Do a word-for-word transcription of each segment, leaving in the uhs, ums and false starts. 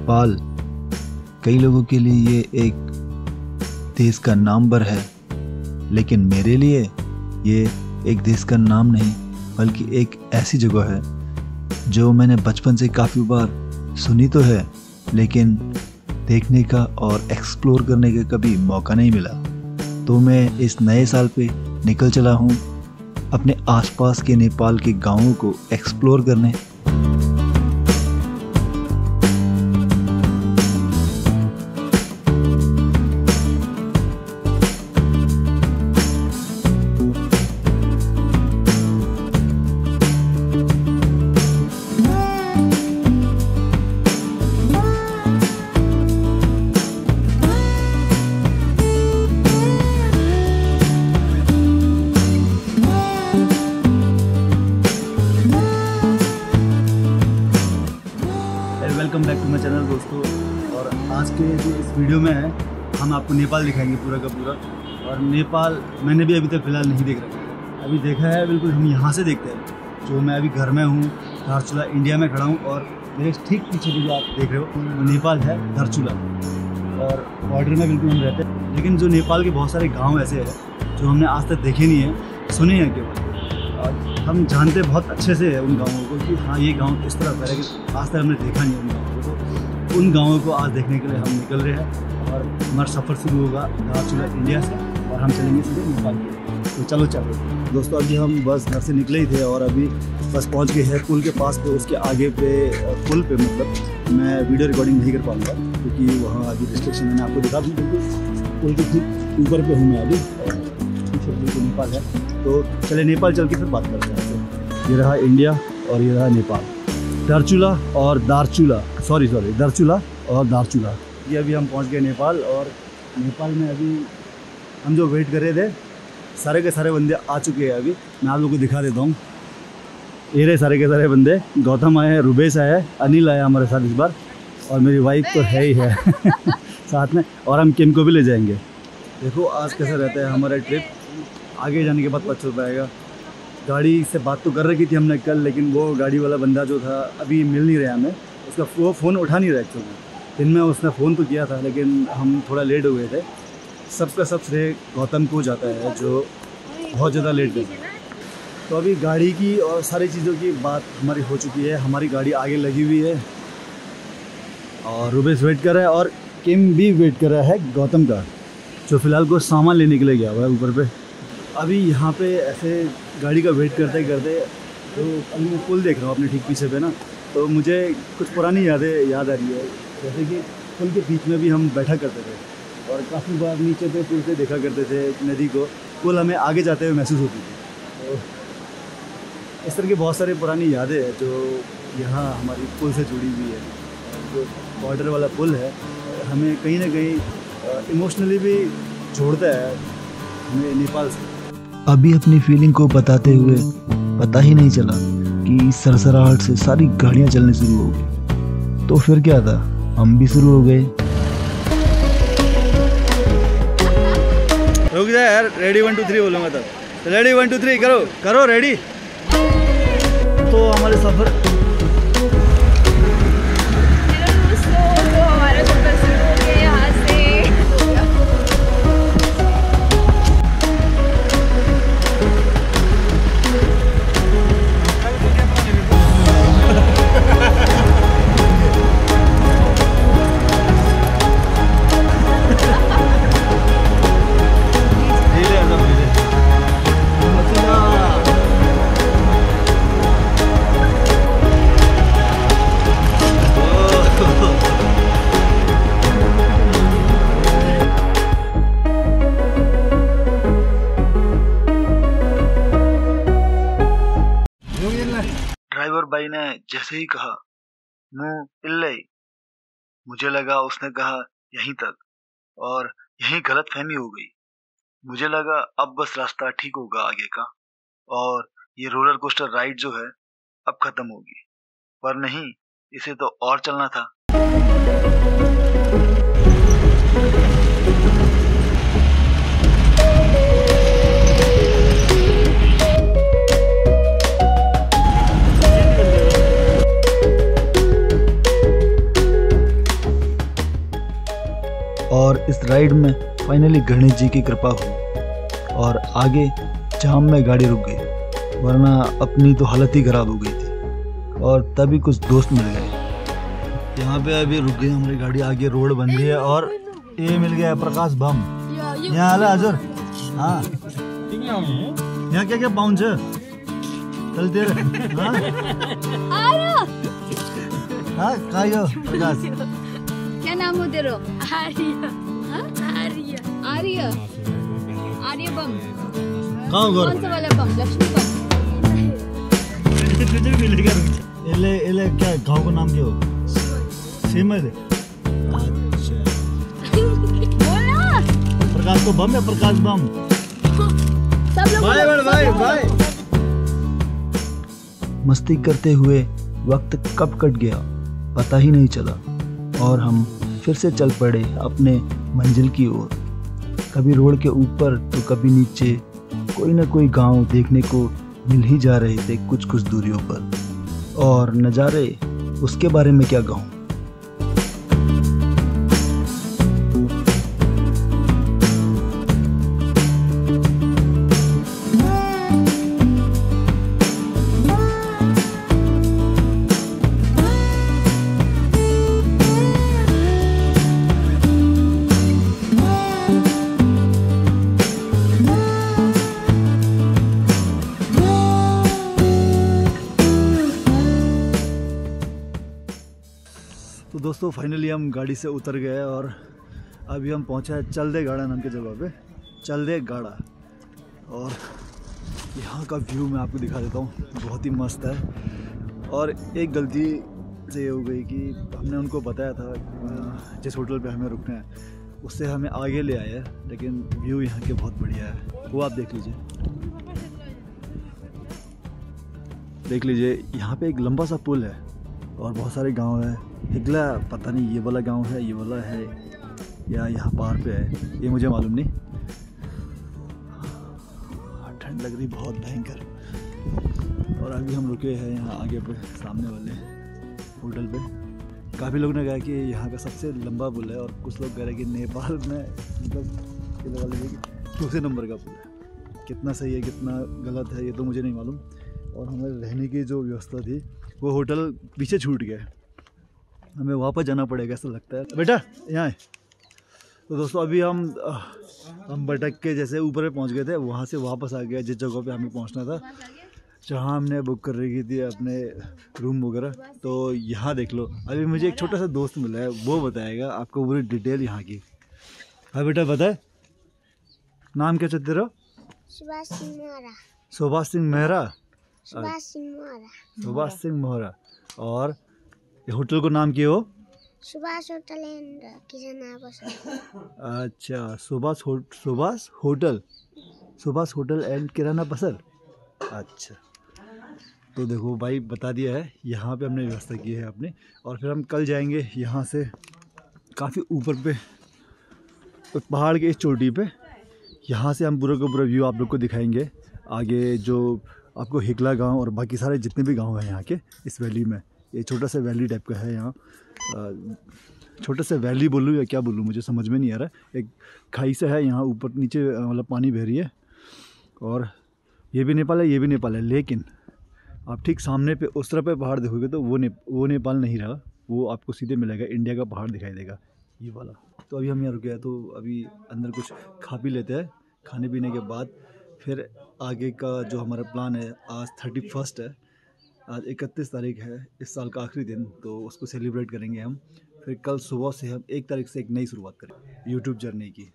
नेपाल कई लोगों के लिए ये एक देश का नामवर है, लेकिन मेरे लिए ये एक देश का नाम नहीं बल्कि एक ऐसी जगह है जो मैंने बचपन से काफ़ी बार सुनी तो है, लेकिन देखने का और एक्सप्लोर करने का कभी मौका नहीं मिला। तो मैं इस नए साल पे निकल चला हूँ अपने आसपास के नेपाल के गांवों को एक्सप्लोर करने। Welcome back to my channel दोस्तों। और आज के जो इस वीडियो में है हम आपको नेपाल दिखाएंगे पूरा का पूरा। और नेपाल मैंने भी अभी तक फ़िलहाल नहीं देख रखा, अभी देखा है बिल्कुल। हम यहाँ से देखते हैं जो मैं अभी घर में हूँ, धारचूला इंडिया में खड़ा हूँ और मेरे ठीक पीछे भी जो आप देख रहे हो वो नेपाल है, धारचूला। और बॉर्डर में बिल्कुल हम रहते हैं, लेकिन जो नेपाल के बहुत सारे गाँव ऐसे हैं जो हमने आज तक देखे नहीं है, सुने हैं केवल। और हम जानते बहुत अच्छे से है उन गाँवों को कि हाँ ये गांव किस तरह का है, लेकिन आज तक हमने देखा नहीं उन गाँवों को। उन गाँवों को आज देखने के लिए हम निकल रहे हैं और हमारा सफ़र शुरू होगा धारचूला इंडिया से और हम चलेंगे सीधे नेपाल की। तो चलो चलो दोस्तों, अभी हम बस घर से निकले ही थे और अभी बस पहुँच गए हैं पुल के पास। तो उसके आगे पे पुल पे मतलब मैं वीडियो रिकॉर्डिंग नहीं कर पाऊँगा क्योंकि वहाँ अभी रिस्ट्रिक्शन मैंने आपको दिखा दी। बिल्कुल पुल के ठीक ऊपर पर हूँ मैं अभी, पीछे बिल्कुल नेपाल है। तो चले नेपाल चल के फिर बात करते हैं। ये रहा इंडिया और ये रहा नेपाल, धारचूला और दारचूला, सॉरी सॉरी दारचूला और दारचूला। ये अभी हम पहुंच गए नेपाल। और नेपाल में अभी हम जो वेट कर रहे थे सारे के सारे बंदे आ चुके हैं। अभी मैं आप लोगों को दिखा देता हूँ, ये रहे सारे के सारे बंदे। गौतम आए हैं, रुबेश आया है, अनिल आया हमारे साथ इस बार, और मेरी वाइफ तो है ही है साथ में। और हम किम को भी ले जाएंगे। देखो आज कैसा रहता है हमारा ट्रिप, आगे जाने के बाद पता चल पाएगा। गाड़ी से बात तो कर रखी थी हमने कल, लेकिन वो गाड़ी वाला बंदा जो था अभी मिल नहीं रहा हमें, उसका वो फ़ोन उठा नहीं रहा एक्चुअली। दिन में उसने फ़ोन तो किया था लेकिन हम थोड़ा लेट हो गए थे। सबका सब श्रेय गौतम को जाता है जो बहुत ज़्यादा लेट गए। तो अभी गाड़ी की और सारी चीज़ों की बात हमारी हो चुकी है, हमारी गाड़ी आगे लगी हुई है और रुबेश वेट कर रहा है और किम भी वेट कर रहा है गौतम का, जो फ़िलहाल को सामान लेने के लिए गया हुआ है ऊपर पे। अभी यहाँ पे ऐसे गाड़ी का वेट करते करते तो अभी मैं पुल देख रहा हूँ अपने ठीक पीछे पे ना, तो मुझे कुछ पुरानी यादें याद आ रही है। जैसे कि पुल के बीच में भी हम बैठा करते थे और काफ़ी बार नीचे पे पुल से देखा करते थे नदी को। पुल हमें आगे जाते हुए महसूस होती थी। तो इस तरह की बहुत सारी पुरानी यादें हैं जो यहाँ हमारी पुल से जुड़ी हुई है। जो बॉर्डर वाला पुल है हमें कहीं ना कहीं इमोशनली भी जोड़ता है हमें नेपाल से। अभी अपनी फीलिंग को बताते हुए पता ही नहीं चला कि सरसराहट से सारी गाड़ियां चलने शुरू हो गई। तो फिर क्या था, हम भी शुरू हो गए। रुक जा यार, रेडी वन टू थ्री बोलूँगा तब। रेडी वन टू थ्री करो करो रेडी। तो हमारे सफ़र ड्राइवर भाई ने जैसे ही कहा नो इल्ले, मुझे लगा उसने कहा यहीं तक, और यहीं गलत फहमी हो गई। मुझे लगा अब बस रास्ता ठीक होगा आगे का और ये रोलर कोस्टर राइड जो है अब खत्म होगी, पर नहीं, इसे तो और चलना था। राइड में फाइनली गणेश जी की कृपा हुई और आगे जाम में गाड़ी रुक गई, वरना अपनी तो हालत ही खराब हो गई थी। और तभी कुछ दोस्त मिल गए। यहाँ पे अभी रुक गई हमारी गाड़ी, आगे रोड बन गई है और ये मिल गया प्रकाश बम। यहाँ आला हजुर। हाँ यहाँ क्या क्या पाउँछ चलते हाँ हाँ कहाँ यो प्रकाश? क्या नाम हो तेरो? आर्य। आर्य आर्य आर्य बम। कहाँ घर? कौन सा वाला बम? लक्ष्मी बम। एले एले क्या गांव का नाम क्या हो? सिमर। अच्छा बोला प्रकाश को बम या प्रकाश बम? सब लोग भाई भाई भाई मस्ती करते हुए वक्त कब कट गया पता ही नहीं चला और हम फिर से चल पड़े अपने मंजिल की ओर। कभी रोड के ऊपर तो कभी नीचे कोई ना कोई गांव देखने को मिल ही जा रहे थे कुछ कुछ दूरियों पर, और नज़ारे उसके बारे में क्या कहूँ। तो दोस्तों फाइनली हम गाड़ी से उतर गए और अभी हम पहुंचे हैं चलदे गाड़ा नाम की जगह पे, चलदे गाड़ा। और यहाँ का व्यू मैं आपको दिखा देता हूँ, बहुत ही मस्त है। और एक गलती से ये हो गई कि हमने उनको बताया था जिस होटल पे हमें रुकना है उससे हमें आगे ले आए, लेकिन व्यू यहाँ के बहुत बढ़िया है, वो आप देख लीजिए। देख लीजिए यहाँ पे एक लंबा सा पुल है और बहुत सारे गांव है। हिगला पता नहीं ये वाला गांव है, ये वाला है या यहाँ पार पे है, ये मुझे मालूम नहीं। ठंड लग रही बहुत भयंकर। और अभी हम रुके हैं यहाँ आगे पे सामने वाले होटल पे। काफ़ी लोग ने कहा कि यहाँ का सबसे लंबा पुल है और कुछ लोग कह रहे हैं कि नेपाल में मतलब दूसरे नंबर का पुल है। कितना सही है कितना गलत है ये तो मुझे नहीं मालूम। और हमारे रहने की जो व्यवस्था थी वो होटल पीछे छूट गया, हमें वापस जाना पड़ेगा ऐसा लगता है। बेटा यहाँ है। तो दोस्तों अभी हम हम भटक के जैसे ऊपर पे पहुँच गए थे, वहाँ से वापस आ गया जिस जगह पे हमें पहुँचना था, जहाँ हमने बुक कर रखी थी अपने रूम वगैरह। तो यहाँ देख लो, अभी मुझे एक छोटा सा दोस्त मिला है, वो बताएगा आपको पूरी डिटेल यहाँ की। हाँ बेटा बताए, नाम क्या चाहते रहो? सुभाष सिंह मोहरा। सुभाष सिंह मेहरा। सुभाष सिंह मोहरा। सुभाष सिंह मोहरा। और ये होटल को नाम क्या हो? सुभाष होटल एंड किराना पसल। अच्छा सुभाष हो Subhash hotel Subhash hotel and किराना पसल। अच्छा तो देखो भाई बता दिया है, यहाँ पे हमने व्यवस्था की है अपने। और फिर हम कल जाएंगे यहाँ से काफ़ी ऊपर पे पहाड़ के इस चोटी पे। यहाँ से हम पूरा का पूरा व्यू आप लोग को दिखाएंगे। आगे जो आपको हिगला गांव और बाकी सारे जितने भी गांव हैं यहाँ के इस वैली में, ये छोटा सा वैली टाइप का है यहाँ। छोटा सा वैली बोलूँ या क्या बोलूँ मुझे समझ में नहीं आ रहा। एक खाई से है यहाँ ऊपर नीचे मतलब पानी बह रही है। और ये भी नेपाल है ये भी नेपाल है, लेकिन आप ठीक सामने पे उस तरफ पे पहाड़ देखोगे तो वो ने वो नेपाल नहीं रहा, वो आपको सीधे मिलेगा इंडिया का पहाड़ दिखाई देगा ये वाला। तो अभी हम यहाँ रुके हैं, तो अभी अंदर कुछ खा पी लेते हैं। खाने पीने के बाद फिर आगे का जो हमारा प्लान है, आज थर्टी फर्स्ट है, आज इकतीस तारीख है इस साल का आखिरी दिन, तो उसको सेलिब्रेट करेंगे हम। फिर कल सुबह से हम एक तारीख से एक नई शुरुआत करेंगे यूट्यूब जर्नी की।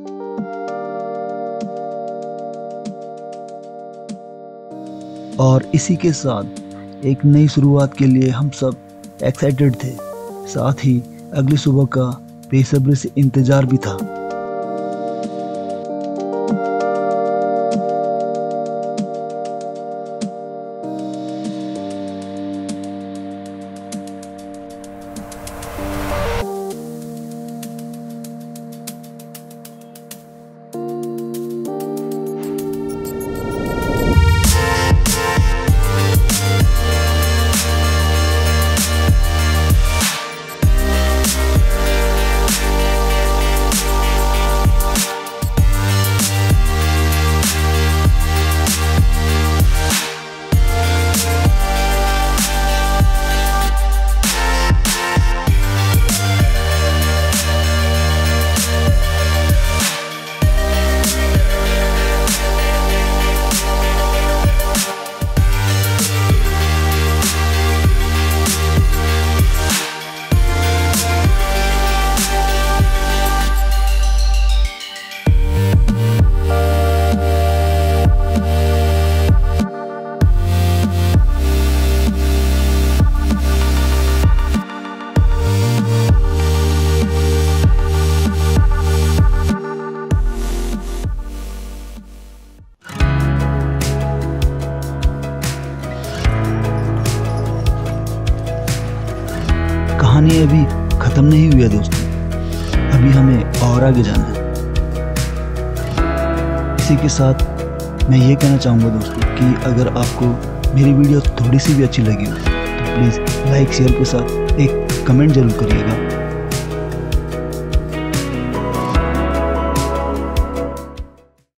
और इसी के साथ एक नई शुरुआत के लिए हम सब एक्साइटेड थे, साथ ही अगली सुबह का बेसब्री से इंतज़ार भी था। कहानी अभी ख़त्म नहीं हुई है दोस्तों, अभी हमें और आगे जाना है। इसी के साथ मैं ये कहना चाहूँगा दोस्तों कि अगर आपको मेरी वीडियो थोड़ी सी भी अच्छी लगी हो तो प्लीज़ लाइक शेयर के साथ एक कमेंट ज़रूर करिएगा।